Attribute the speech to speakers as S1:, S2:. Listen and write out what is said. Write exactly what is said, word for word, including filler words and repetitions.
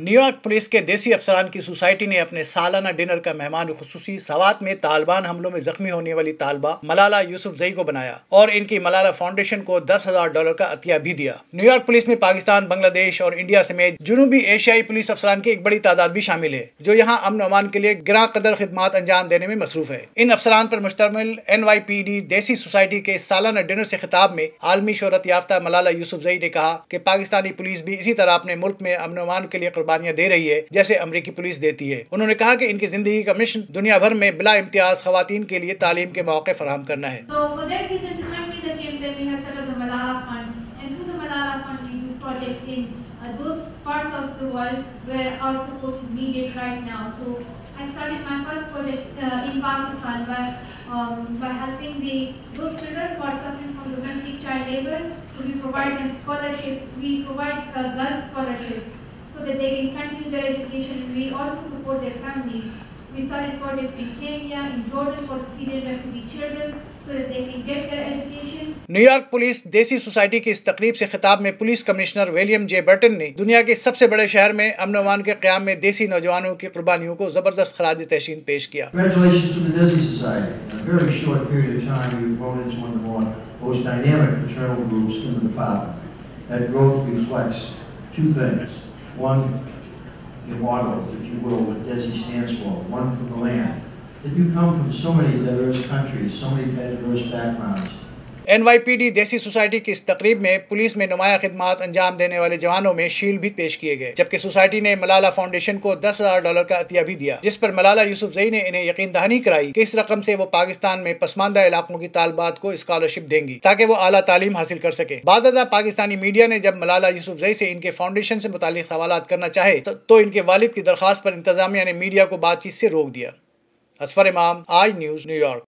S1: New York police کے دیسی افسران کی سوسائٹی نے اپنے سالانہ ڈنر کا مہمان خصوصی سوات میں طالبان حملوں میں زخمی ہونے والی طالبہ ملالہ یوسفزئی کو بنایا اور ان کی ملالہ فاؤنڈیشن کو دس ہزار ڈالر کا عطیہ بھی دیا۔ نیو یارک پولیس میں پاکستان، بنگلہ دیش اور انڈیا سمیت جنوبی ایشیائی پولیس افسران کی ایک بڑی تعداد بھی شامل ہے جو یہاں امن و امان کے لیے گراں قدر خدمات انجام دینے میں مصروف ہے۔ ان افسران پر مشتمل N Y P D desi society کے سالانہ ڈنر سے خطاب میں عالمی شہرت یافتہ ملالہ یوسفزئی نے کہا کہ پاکستانی پولیس بھی اسی طرح اپنے ملک میں امن و امان کے لیے قربانیاں دے رہی ہے جیسے امریکی پولیس دیتی ہے۔ انہوں نے کہا کہ ان کی زندگی کا مشن دنیا بھر میں بلا امتیاز خواتین کے لیے تعلیم کے مواقع فراہم کرنا ہے۔
S2: I started my first project uh, in Pakistan by um, by helping the those children who are suffering from domestic child labor. So we provide them scholarships. We provide uh, girls scholarships so that they can continue their education, and we also support their families. We started projects in Kenya, in Jordan for the Syrian refugee children so that they can get their education.
S1: New York police desi society کی اس تقریب سے خطاب میں police commissioner William J Bratton نے دنیا کے سب سے بڑے شہر میں امن و امان کے قیام میں دیسی نوجوانوں کی قربانیوں کو زبردست خراج تحسین پیش کیا۔
S3: Congratulations to the Desi Society. In a very short period of time, you've grown into one of the more most dynamic fraternal groups in the department. That growth reflects two things. One, your motto, if you will, what Desi stands for, one from the land. That you come from so many diverse countries, so many diverse backgrounds.
S1: N Y P D desi society کی اس تقریب میں police میں نمایاں خدمات انجام دینے والے جوانوں میں شیلڈ بھی پیش کیے گئے، جبکہ سوسائٹی نے ملالہ فاؤنڈیشن کو دس ہزار ڈالر کا عطیہ بھی دیا، جس پر ملالہ یوسفزئی نے انہیں یقین دہانی کرائی کہ اس رقم سے وہ پاکستان میں پسماندہ علاقوں کی طالبات کو اسکالرشپ دیں گی تاکہ وہ اعلیٰ تعلیم حاصل کر سکے۔ بعد ازاں پاکستانی میڈیا نے جب ملالہ یوسفزئی سے ان کے فاؤنڈیشن سے متعلق سوالات کرنا چاہے تو ان کے والد کی درخواست پر انتظامیہ نے میڈیا کو بات چیت سے روک دیا۔ اظفر امام، آج نیوز، نیو یارک۔